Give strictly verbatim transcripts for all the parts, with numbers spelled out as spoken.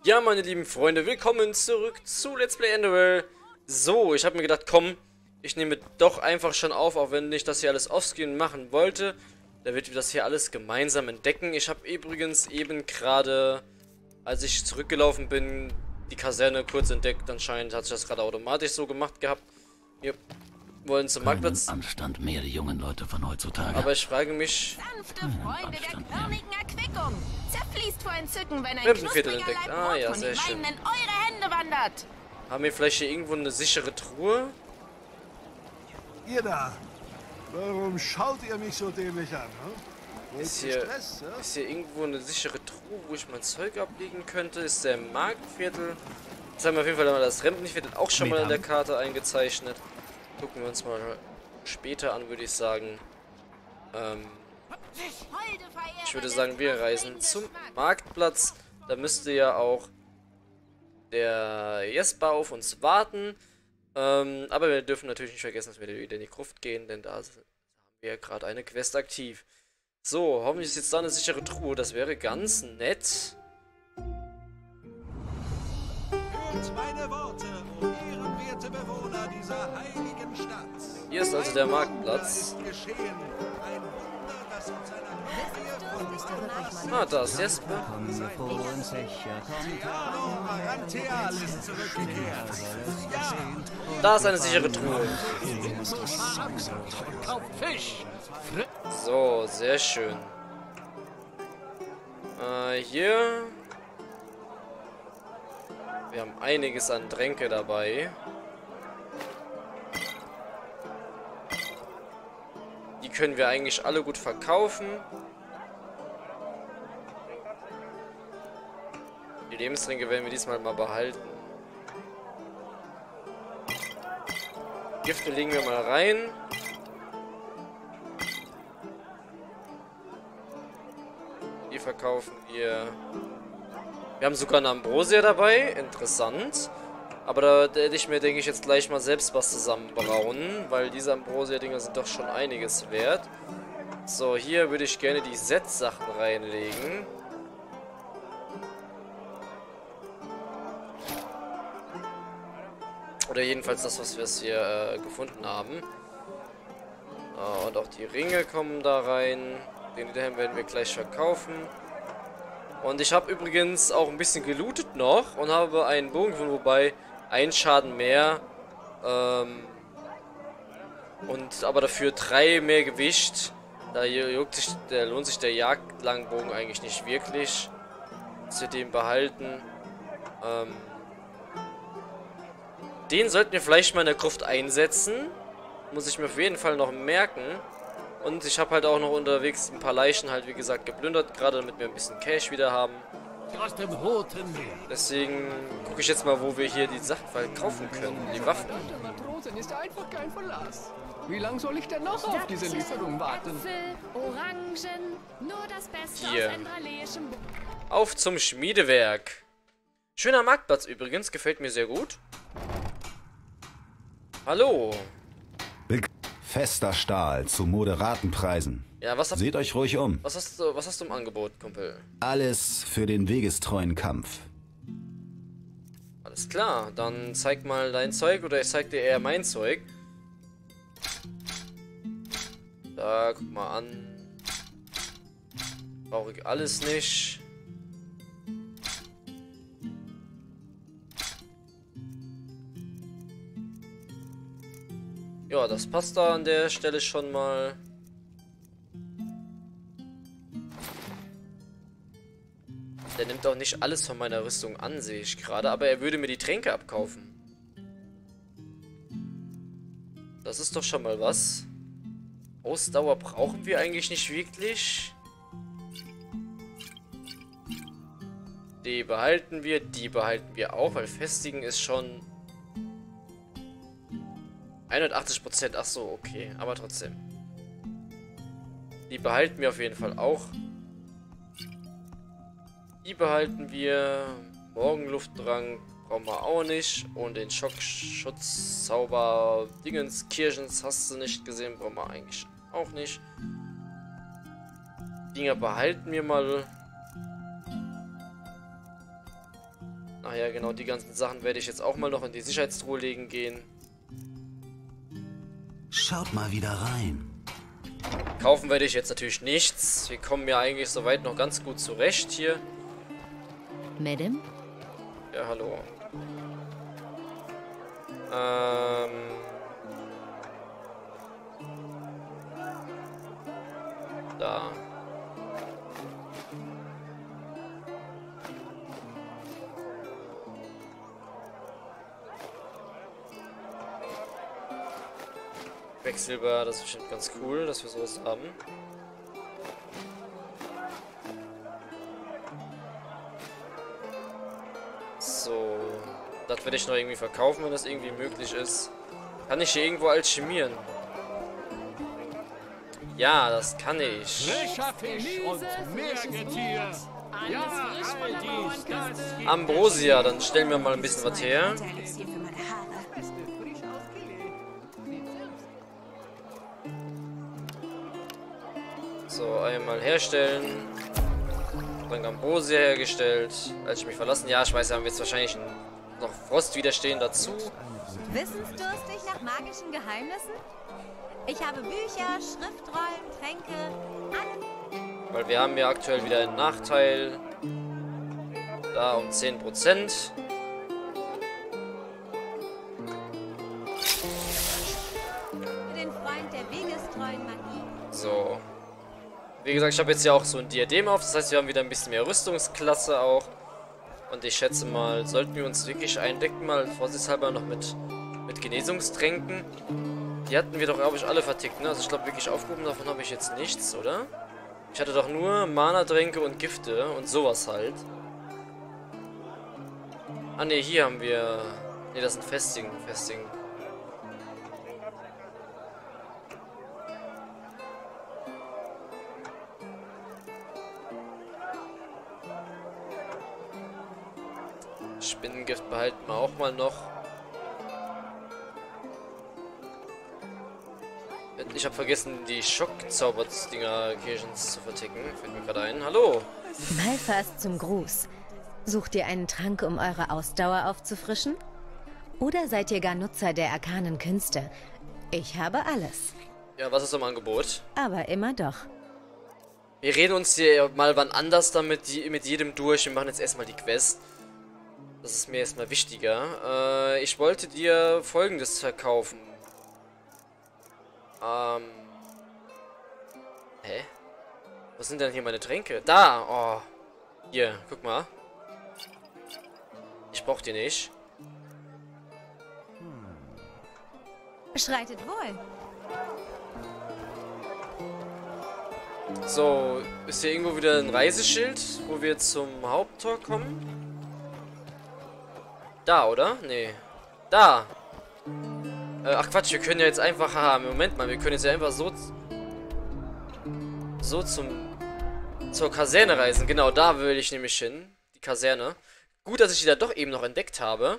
Ja, meine lieben Freunde, willkommen zurück zu Let's Play Enderell. So, ich habe mir gedacht, komm, ich nehme doch einfach schon auf, auch wenn ich das hier alles offscreen machen wollte. Da wird wir das hier alles gemeinsam entdecken. Ich habe übrigens eben gerade, als ich zurückgelaufen bin, die Kaserne kurz entdeckt. Anscheinend hat sich das gerade automatisch so gemacht gehabt. Wir wollen zum Keinen Marktplatz. Anstand mehr, die jungen Leute von heutzutage. Aber ich frage mich... Sanfte Freunde der körnigen Erquickung. Zerfließt vor Entzücken, wenn ein Rippenviertel knuspriger entdeckt. Laib Ah, Brot ja, von sehr den schön. meinen in eure Hände wandert. Haben wir vielleicht hier irgendwo eine sichere Truhe? Ihr da, warum schaut ihr mich so dämlich an? Hm? Ist hier, ist hier irgendwo eine sichere Truhe, wo ich mein Zeug ablegen könnte? Ist der Marktviertel? Jetzt haben wir auf jeden Fall mal das Rempenviertel auch schon mal in der Karte eingezeichnet. Gucken wir uns mal später an, würde ich sagen. Ähm, ich würde sagen, wir reisen zum Marktplatz. Da müsste ja auch der Jesper auf uns warten. Ähm, aber wir dürfen natürlich nicht vergessen, dass wir wieder in die Gruft gehen, denn da haben wir gerade eine Quest aktiv. So, hoffentlich ist jetzt da eine sichere Truhe. Das wäre ganz nett. Hört meine Worte, o ehrenwerte Bewohner dieser heiligen Stadt. Hier ist also der Marktplatz. Ein Wunder ist geschehen. Ein Wunder, das uns seiner Treue Ah, da ist Jesper. Arantheal ist zurückgekehrt. Ja, Da ist eine sichere Truhe. So, sehr schön. Äh, hier. Wir haben einiges an Tränke dabei. Die können wir eigentlich alle gut verkaufen. Die Lebenstränke werden wir diesmal mal behalten. Gifte legen wir mal rein. Die verkaufen wir. Wir haben sogar eine Ambrosia dabei. Interessant. Aber da hätte ich mir, denke ich, jetzt gleich mal selbst was zusammenbrauen. Weil diese Ambrosia-Dinger sind doch schon einiges wert. So, hier würde ich gerne die Set-Sachen reinlegen. Oder jedenfalls das, was wir hier äh, gefunden haben. Ah, und auch die Ringe kommen da rein. Den Helm werden wir gleich verkaufen. Und ich habe übrigens auch ein bisschen gelootet noch und habe einen Bogen gefunden, wobei ein Schaden mehr. Ähm, und aber dafür drei mehr Gewicht. Da juckt sich, der lohnt sich der Jagdlangbogen eigentlich nicht wirklich. Dass wir den behalten. Ähm, Den sollten wir vielleicht mal in der Gruft einsetzen. Muss ich mir auf jeden Fall noch merken. Und ich habe halt auch noch unterwegs ein paar Leichen halt, wie gesagt, geplündert. Gerade damit wir ein bisschen Cash wieder haben. Aus dem Roten Meer. Deswegen gucke ich jetzt mal, wo wir hier die Sachen verkaufen können. Die Waffen. Der Matrosen ist einfach kein Verlass. Wie lange soll ich denn noch auf diese Lieferung warten? Äpfel, Orangen, nur das Beste Hier. aus endraleischem Bo Auf zum Schmiedewerk. Schöner Marktplatz übrigens, gefällt mir sehr gut. Hallo. Fester Stahl zu moderaten Preisen. Ja, was, hab, Seht euch ruhig um. was, hast du, was hast du im Angebot, Kumpel? Alles für den wegestreuen Kampf. Alles klar, dann zeig mal dein Zeug oder ich zeig dir eher mein Zeug. Da, guck mal an. Brauche ich alles nicht. Ja, das passt da an der Stelle schon mal. Der nimmt auch nicht alles von meiner Rüstung an, sehe ich gerade. Aber er würde mir die Tränke abkaufen. Das ist doch schon mal was. Ausdauer brauchen wir eigentlich nicht wirklich. Die behalten wir, die behalten wir auch, weil Festigen ist schon hundertachtzig Prozent. Ach so, okay, aber trotzdem. Die behalten wir auf jeden Fall auch. Die behalten wir. Morgenluftdrang brauchen wir auch nicht. Und den Schockschutzzauber Dingens Kirchens hast du nicht gesehen, brauchen wir eigentlich auch nicht. Dinger behalten wir mal. Ach ja, genau, die ganzen Sachen werde ich jetzt auch mal noch in die Sicherheitstruhe legen gehen. Schaut mal wieder rein. Kaufen werde ich jetzt natürlich nichts. Wir kommen ja eigentlich soweit noch ganz gut zurecht hier. Madame? Ja, hallo. Ähm... Da. Quecksilber, das ist bestimmt ganz cool, dass wir sowas haben. So. Das werde ich noch irgendwie verkaufen, wenn das irgendwie möglich ist. Kann ich hier irgendwo alchemieren? Ja, das kann ich. Frischer Fisch und Meergetier. Ja, all dies, das Ambrosia, dann stellen wir mal ein bisschen was her. Elixier für meine Haare. So, einmal herstellen. Dann Ambrosia hergestellt. Als ich mich verlassen. Ja, ich weiß, haben wir jetzt wahrscheinlich noch Frost widerstehen dazu. Wissensdurstig nach magischen Geheimnissen? Ich habe Bücher, Schriftrollen, Tränke, alles. Weil wir haben ja aktuell wieder einen Nachteil. Da um zehn Prozent. Für den Freund der wegestreuen Magie. So. Wie gesagt, ich habe jetzt ja auch so ein Diadem auf. Das heißt, wir haben wieder ein bisschen mehr Rüstungsklasse auch. Und ich schätze mal, sollten wir uns wirklich eindecken, mal vorsichtshalber noch mit, mit Genesungstränken. Die hatten wir doch, glaube ich, alle vertickt, ne? Also ich glaube, wirklich aufgehoben davon habe ich jetzt nichts, oder? Ich hatte doch nur Mana-Tränke und Gifte und sowas halt. Ah, ne, hier haben wir... Ne, das sind Festigen, Festigen. Spinnengift behalten wir auch mal noch. Ich habe vergessen, die Schockzauberdinger-Kirchens zu verticken. Fällt mir gerade ein. Hallo! Malfast zum Gruß. Sucht ihr einen Trank, um eure Ausdauer aufzufrischen? Oder seid ihr gar Nutzer der arkanen Künste? Ich habe alles. Ja, was ist im Angebot? Aber immer doch. Wir reden uns hier mal wann anders damit mit jedem durch. Wir machen jetzt erstmal die Quest. Das ist mir erstmal wichtiger. Äh, ich wollte dir Folgendes verkaufen. Ähm. Hä? Was sind denn hier meine Tränke? Da! Oh. Hier, guck mal. Ich brauch die nicht. Schreitet wohl. So, ist hier irgendwo wieder ein Reiseschild, wo wir zum Haupttor kommen? Da, oder? Nee. Da! Äh, ach Quatsch, wir können ja jetzt einfach... Ah, Moment mal, wir können jetzt ja einfach so... So zum... Zur Kaserne reisen. Genau, da will ich nämlich hin. Die Kaserne. Gut, dass ich die da doch eben noch entdeckt habe.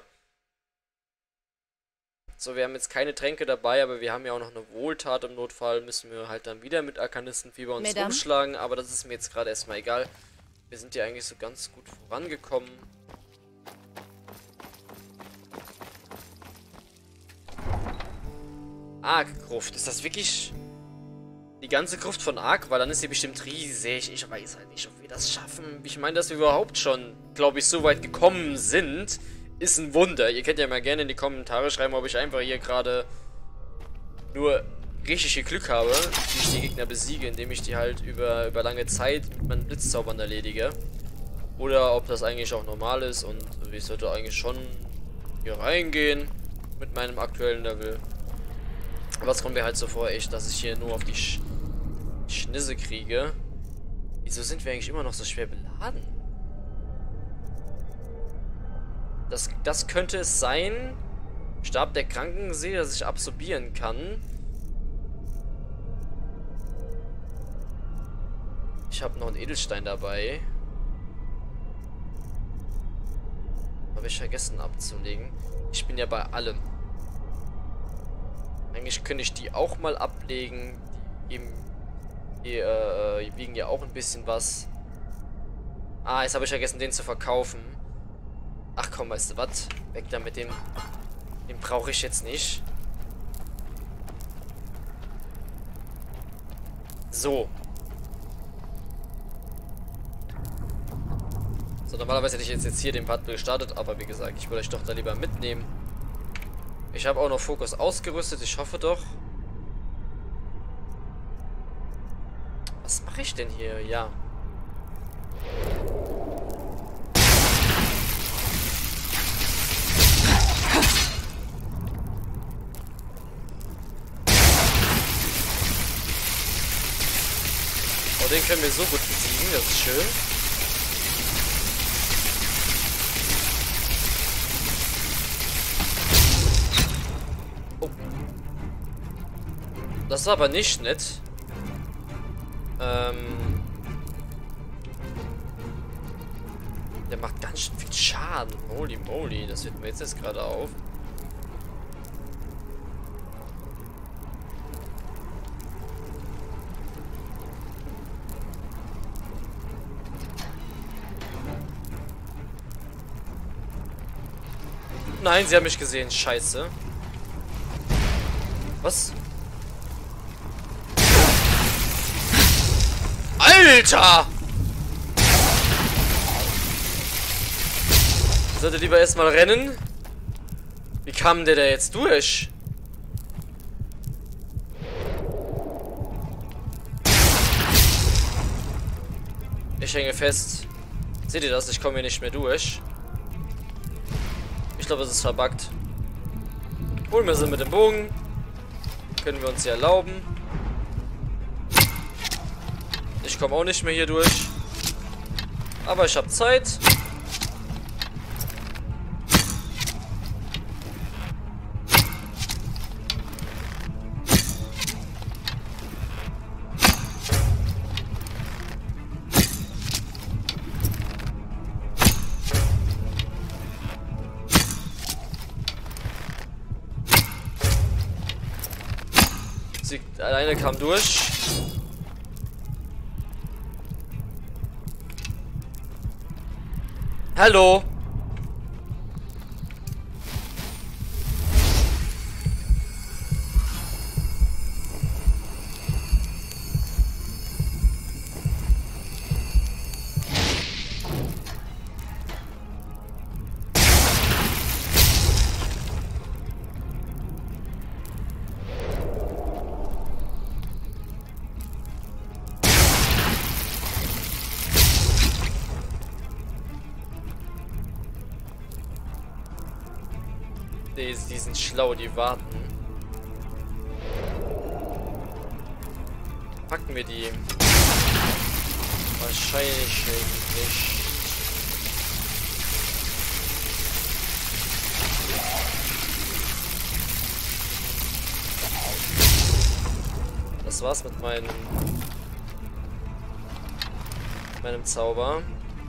So, wir haben jetzt keine Tränke dabei, aber wir haben ja auch noch eine Wohltat im Notfall. Müssen wir halt dann wieder mit Arkanistenfieber uns Madame? umschlagen. Aber das ist mir jetzt gerade erstmal egal. Wir sind ja eigentlich so ganz gut vorangekommen. Ark-Gruft. Ist das wirklich die ganze Gruft von Ark? Weil dann ist sie bestimmt riesig. Ich weiß halt nicht, ob wir das schaffen. Ich meine, dass wir überhaupt schon, glaube ich, so weit gekommen sind, ist ein Wunder. Ihr könnt ja mal gerne in die Kommentare schreiben, ob ich einfach hier gerade nur richtig viel Glück habe, wie ich die Gegner besiege, indem ich die halt über, über lange Zeit mit meinen Blitzzaubern erledige. Oder ob das eigentlich auch normal ist und ich sollte eigentlich schon hier reingehen mit meinem aktuellen Level. Aber es kommt mir halt so vor, echt, dass ich hier nur auf die Sch Schnisse kriege. Wieso sind wir eigentlich immer noch so schwer beladen? Das, das könnte es sein. Stab der Krankensee, dass ich absorbieren kann. Ich habe noch einen Edelstein dabei. Habe ich vergessen abzulegen. Ich bin ja bei allem. Eigentlich könnte ich die auch mal ablegen. Die, eben, die, äh, die wiegen ja auch ein bisschen was. Ah, jetzt habe ich vergessen, den zu verkaufen. Ach komm, weißt du was? Weg da mit dem. Den brauche ich jetzt nicht. So. So, normalerweise hätte ich jetzt, jetzt hier den Part gestartet, aber wie gesagt, ich würde euch doch da lieber mitnehmen. Ich habe auch noch Fokus ausgerüstet, ich hoffe doch. Was mache ich denn hier? Ja. Oh, den können wir so gut besiegen, das ist schön. Oh. Das war aber nicht nett. Ähm. Der macht ganz schön viel Schaden. Holy moly, das wird mir jetzt, jetzt gerade auf. Nein, sie haben mich gesehen. Scheiße. Was? Alter! Ich sollte lieber erstmal rennen. Wie kam der da jetzt durch? Ich hänge fest. Seht ihr das? Ich komme hier nicht mehr durch. Ich glaube, es ist verbuggt. Holen wir sie mit dem Bogen. Können wir uns hier erlauben. Ich komme auch nicht mehr hier durch. Aber ich habe Zeit. Sie alleine kam durch. Hallo. Die, die sind schlau, die warten. Packen wir die. Wahrscheinlich nicht. Das war's mit meinem meinem Zauber.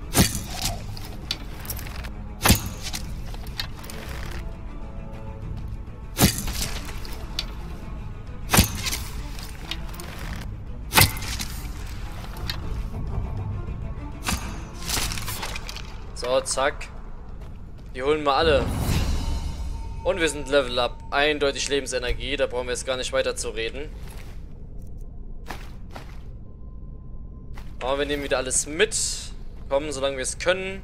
So, zack. Die holen wir alle. Und wir sind Level Up. Eindeutig Lebensenergie. Da brauchen wir jetzt gar nicht weiter zu reden. Aber wir nehmen wieder alles mit. Kommen, solange wir es können.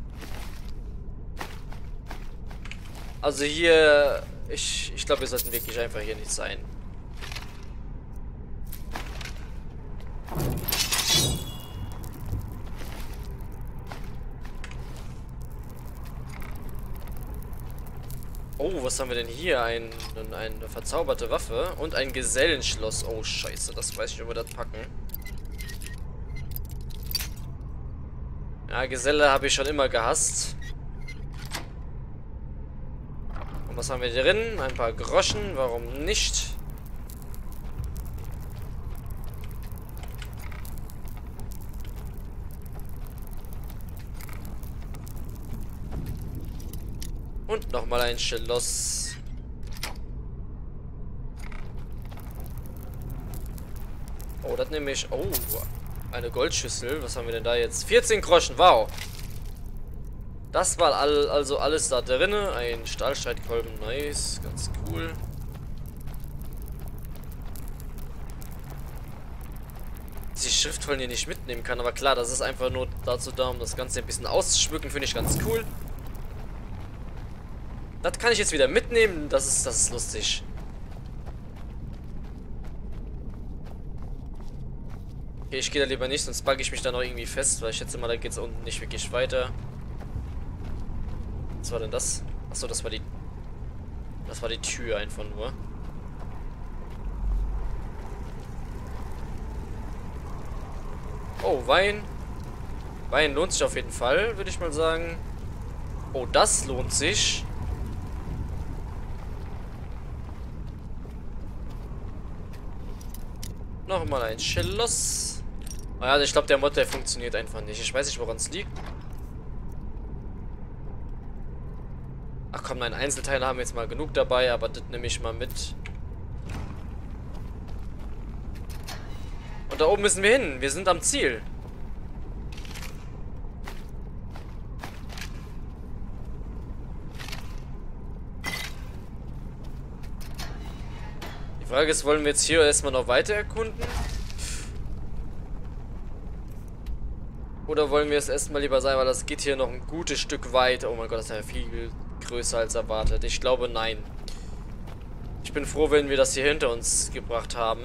Also hier... Ich, ich glaube, wir sollten wirklich einfach hier nicht sein. Oh, was haben wir denn hier? Ein, eine verzauberte Waffe und ein Gesellenschloss. Oh, scheiße, das weiß ich, ob wir das packen. Ja, Geselle habe ich schon immer gehasst. Und was haben wir drin? Ein paar Groschen, warum nicht? Und nochmal ein Schloss. Oh, das nehme ich. Oh, eine Goldschüssel. Was haben wir denn da jetzt? vierzehn Groschen, wow. Das war all, also alles da drinne. Ein Stahlstreitkolben, nice, ganz cool. Die Schrift wollen die nicht mitnehmen kann, aber klar, das ist einfach nur dazu da, um das Ganze ein bisschen auszuschmücken, finde ich ganz cool. Das kann ich jetzt wieder mitnehmen, das ist, das ist lustig. Okay, ich gehe da lieber nicht, sonst bugge ich mich da noch irgendwie fest, weil ich schätze mal, da geht es unten nicht wirklich weiter. Was war denn das? Achso, das war die... Das war die Tür einfach nur. Oh, Wein. Wein lohnt sich auf jeden Fall, würde ich mal sagen. Oh, das lohnt sich. Nochmal ein Schloss. Oh ja, ich glaube, der Mod, der funktioniert einfach nicht. Ich weiß nicht, woran es liegt. Ach komm, nein, Einzelteile haben wir jetzt mal genug dabei, aber das nehme ich mal mit. Und da oben müssen wir hin. Wir sind am Ziel. Die Frage ist, wollen wir jetzt hier erstmal noch weiter erkunden? Oder wollen wir es erstmal lieber sein, weil das geht hier noch ein gutes Stück weit. Oh mein Gott, das ist ja viel größer als erwartet. Ich glaube, nein. Ich bin froh, wenn wir das hier hinter uns gebracht haben.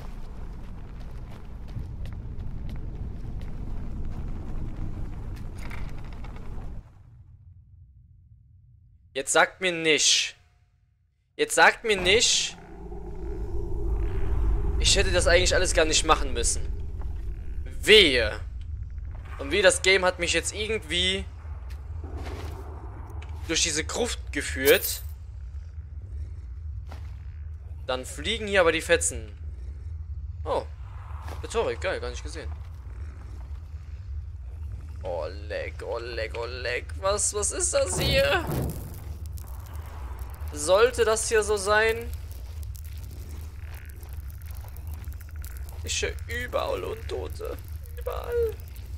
Jetzt sagt mir nicht. Jetzt sagt mir nicht. Ich hätte das eigentlich alles gar nicht machen müssen. Wehe. Und wie das Game hat mich jetzt irgendwie durch diese Gruft geführt. Dann fliegen hier aber die Fetzen. Oh. Rhetorik, geil, gar nicht gesehen. Oh, leck, oh, leck, oh, leck. Was, was ist das hier? Sollte das hier so sein? Ich höre überall Untote. Überall.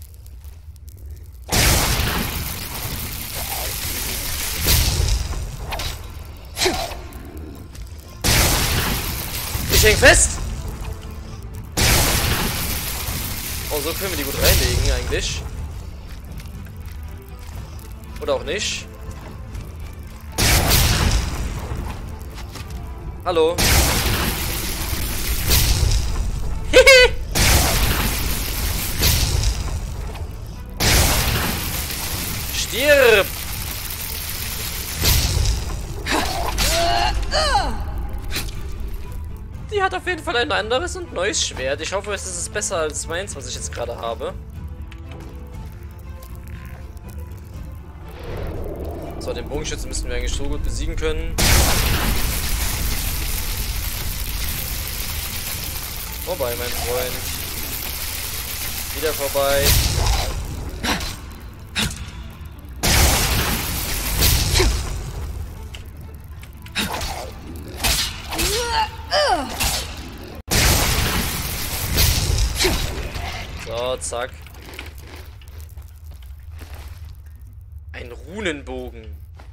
Ich häng fest! Oh, so können wir die gut reinlegen eigentlich. Oder auch nicht. Hallo. Stirb! Die hat auf jeden Fall ein anderes und neues Schwert. Ich hoffe, es ist besser als meins, was ich jetzt gerade habe. So, den Bogenschützen müssten wir eigentlich so gut besiegen können. Vorbei, mein Freund. Wieder vorbei. So, zack. Ein Runenbogen.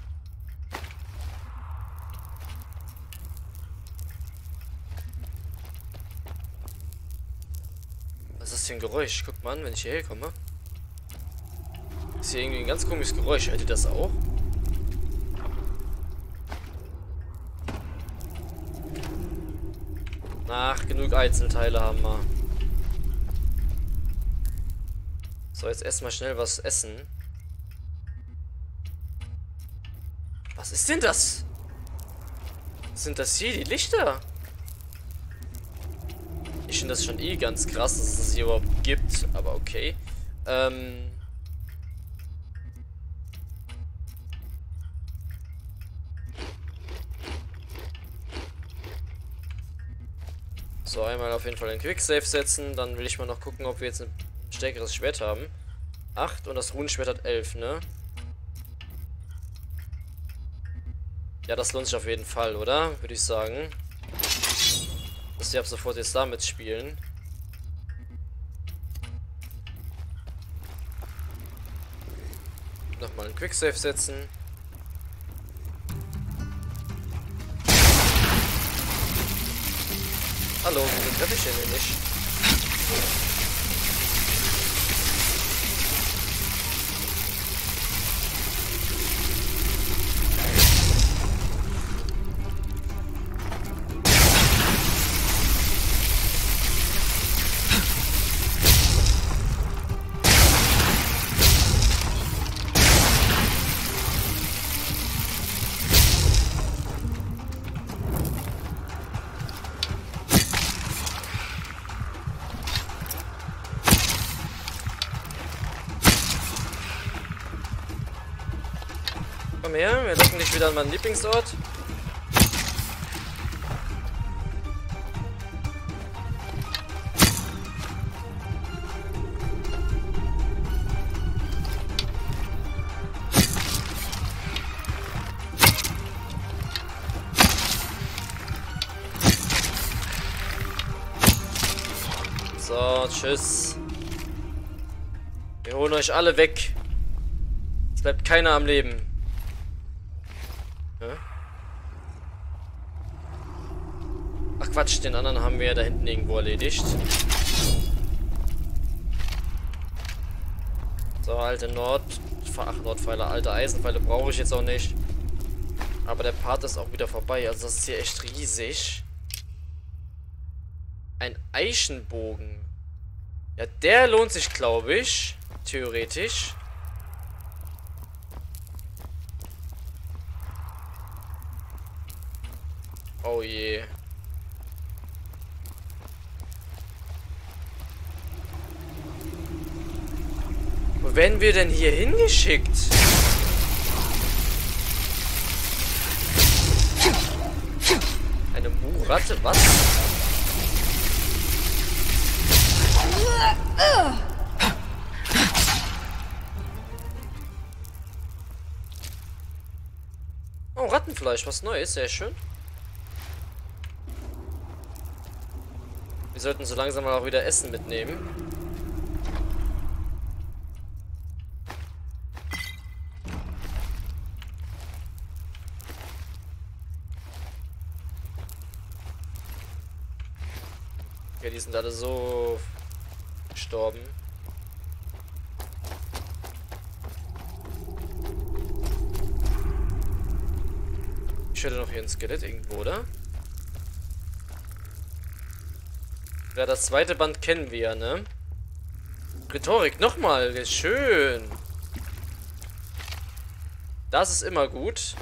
Was ist das für ein Geräusch? Guck mal an, wenn ich hierher komme. Ist hier irgendwie ein ganz komisches Geräusch. Hört ihr das auch? Ach, genug Einzelteile haben wir. So, jetzt erstmal schnell was essen. Was ist denn das? Sind das hier die Lichter? Ich finde das schon eh ganz krass, dass es das hier überhaupt gibt. Aber okay. Ähm... So, einmal auf jeden Fall den Quicksave setzen. Dann will ich mal noch gucken, ob wir jetzt ein stärkeres Schwert haben. acht und das Runenschwert hat elf, ne? Ja, das lohnt sich auf jeden Fall, oder? Würde ich sagen. Dass wir ab sofort jetzt damit spielen. Nochmal ein einen Quicksave setzen. Hallo, wieso treffe ich den denn nicht? Komm her, wir locken dich wieder an meinen Lieblingsort. So, tschüss. Wir holen euch alle weg. Es bleibt keiner am Leben. Ach Quatsch, den anderen haben wir ja da hinten irgendwo erledigt. So, alte Nord... Ach, Nordpfeiler, alte Eisenpfeile brauche ich jetzt auch nicht. Aber der Part ist auch wieder vorbei. Also das ist hier echt riesig. Ein Eichenbogen. Ja, der lohnt sich, glaube ich. Theoretisch. Oh je. Wo werden wir denn hier hingeschickt? Eine Muratte? Was? Oh, Rattenfleisch, was Neues, sehr schön. Wir sollten so langsam mal auch wieder Essen mitnehmen. Okay, die sind alle so gestorben. Ich hätte noch hier ein Skelett irgendwo, oder? Ja, das zweite Band kennen wir ja, ne? Rhetorik, nochmal, schön. Das ist immer gut.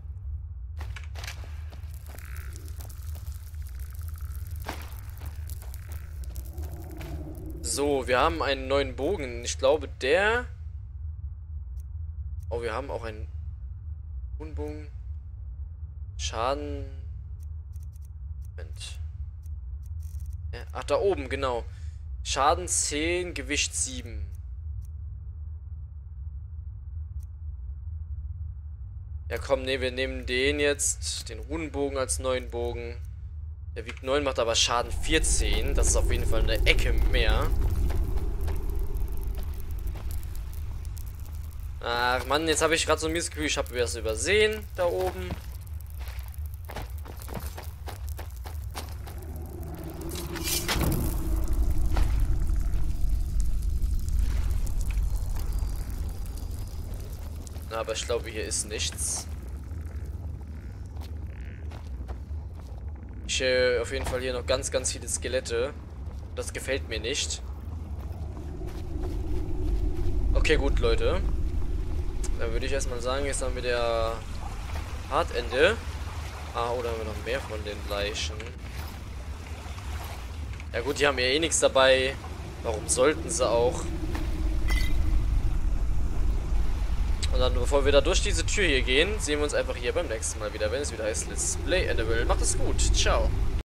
So, wir haben einen neuen Bogen. Ich glaube, der... Oh, wir haben auch einen Bogen. Schaden... Moment. Ach, da oben, genau. Schaden zehn, Gewicht sieben. Ja, komm, ne, wir nehmen den jetzt. Den Runenbogen als neuen Bogen. Der wiegt neun, macht aber Schaden vierzehn. Das ist auf jeden Fall eine Ecke mehr. Ach, Mann, jetzt habe ich gerade so ein mieses Gefühl, ich habe was übersehen da oben. Aber ich glaube, hier ist nichts. Ich höre auf jeden Fall hier noch ganz, ganz viele Skelette. Das gefällt mir nicht. Okay, gut, Leute. Dann würde ich erstmal sagen, jetzt haben wir der Hartende. Ah, oder haben wir noch mehr von den Leichen? Ja gut, die haben ja eh nichts dabei. Warum sollten sie auch? Und dann, bevor wir da durch diese Tür hier gehen, sehen wir uns einfach hier beim nächsten Mal wieder, wenn es wieder heißt Let's Play Annabelle. Macht es gut. Ciao.